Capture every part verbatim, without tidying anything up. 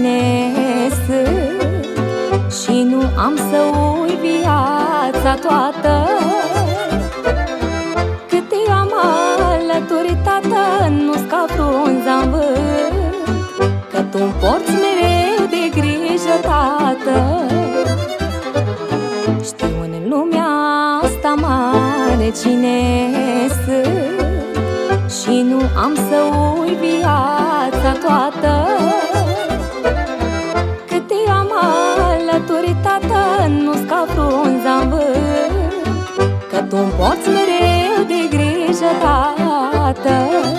cine sunt și nu am să uit viața toată. Cât te am alături, tată, nu-s ca frunza-n vânt, că tu-mi porți mereu de grijă, tată. Știu în lumea asta mare cine sunt și nu am să uit viața toată. Cât te am alături, tată, nu-s ca frunza-n vânt, că tu-mi porți mereu de grijă, tată.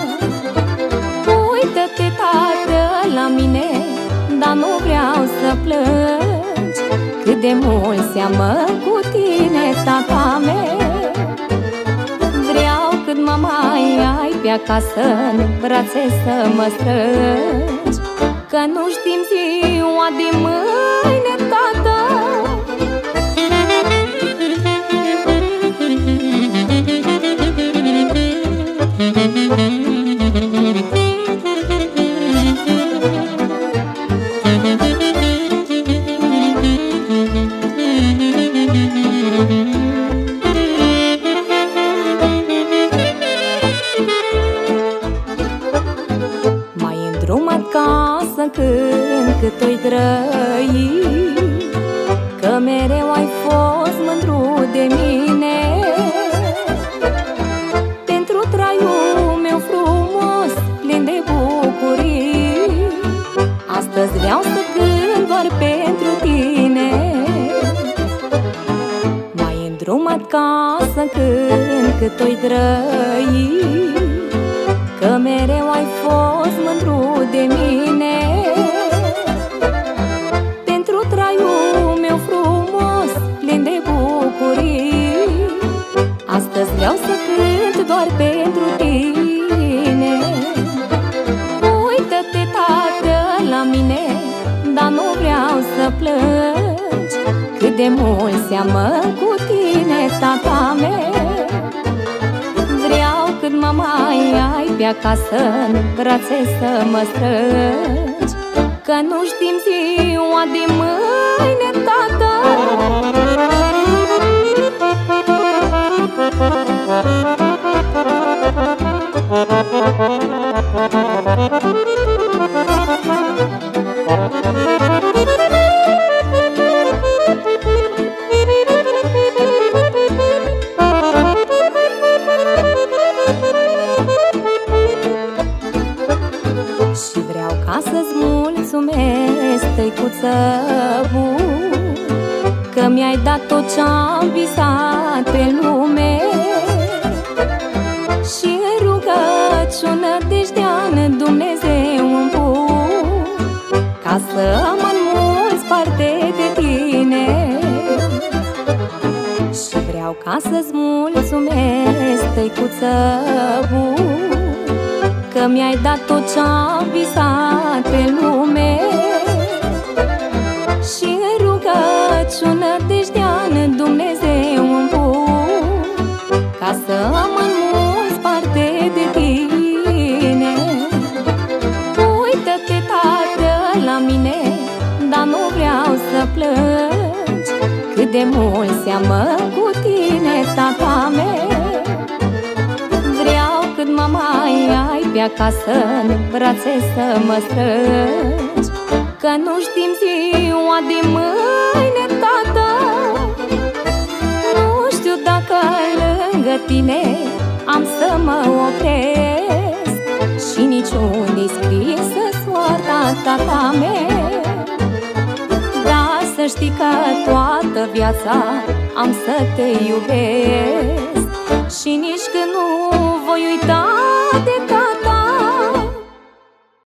Uită-te, tată, la mine, dar nu vreau să plângi, cât de mult seamăn cu tine, tata meu. Vreau cât mă mai ai pe acasă în brațe să mă strângi, că nu știm ziua de mâine, tată. Când cât o-i trăi, că mereu ai fost mândru de mine. Pentru traiul meu frumos, plin de bucurii, astăzi vreau să cânt doar pentru tine. M-ai îndrumat ca să cânt cât o-i trăi, că mereu ai fost mândru de mine. Pentru traiul meu frumos, plin de bucurii, astăzi vreau să cânt doar pentru tine. Uită-te, tată, la mine, dar nu vreau să plângi, cât de mult seamăn cu tine, tata meu. Vreau cât mă mai ai pe acasă în brațe să mă strângi, că nu știm ziua de mâine, tată. Și vreau ca să-ți mulțumesc, tăicuță bun, că mi-ai dat tot ce-am visat pe lume. Și în rugăciună dejdean Dumnezeu îmi pun, ca să mă înmulți parte de tine. Și vreau ca să-ți mulțumesc, tăicuță bun, că mi-ai dat tot ce-am visat pe lume. Și în rugăciună dejdean Dumnezeu îmi pun, ca să mă înmulți parte de tine. Uită-te, tată, la mine, dar nu vreau să plângi, cât de mult seamăn cu tine, tata meu. Vreau cât mă mai ai pe acasă în brațe să mă strângi, că nu știm ziua de mâine, tată. Nu știu dacă lângă tine am să mă opresc, și niciunde-i scrisă soarta, tata meu. Dar să știi că toată viața am să te iubesc, și nici când nu voi uita de tata.